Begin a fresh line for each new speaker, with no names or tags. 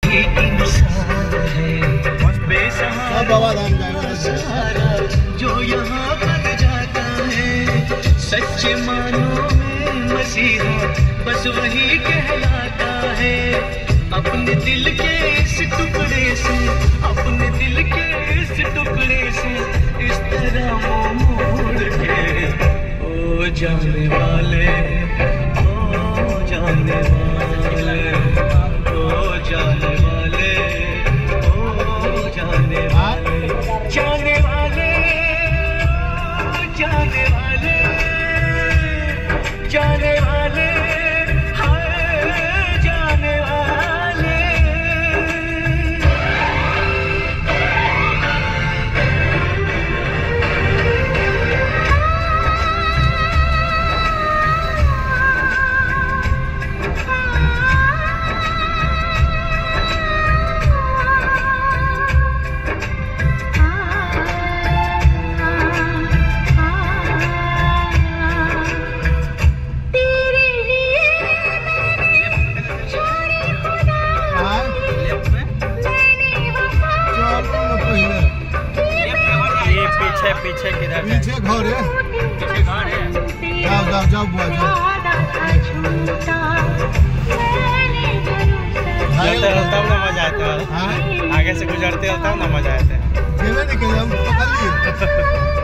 वही इंसान है बेसहारा जो यहाँ बन जाता है। सच्चे मानो में मसीहा बस वही कहलाता है। अपने दिल के इस टुकड़े से, अपने दिल के इस टुकड़े से इस तरह मोड़ के ओ जाने वाले, ओ जाने वाले, ओ जाने वाले, ओ जाने वाले, जाने वाले, जाने वाले, जाने वाले, जाने वाले।
पीछे किधर?
पीछे घर है,
पीछे घर है।
जाओ जाओ जाओ बुआ जाओ।
तब ना मजा आता है। आगे से गुजरते हो तब ना मजा आता है।
नहीं हम पकड़ लिए।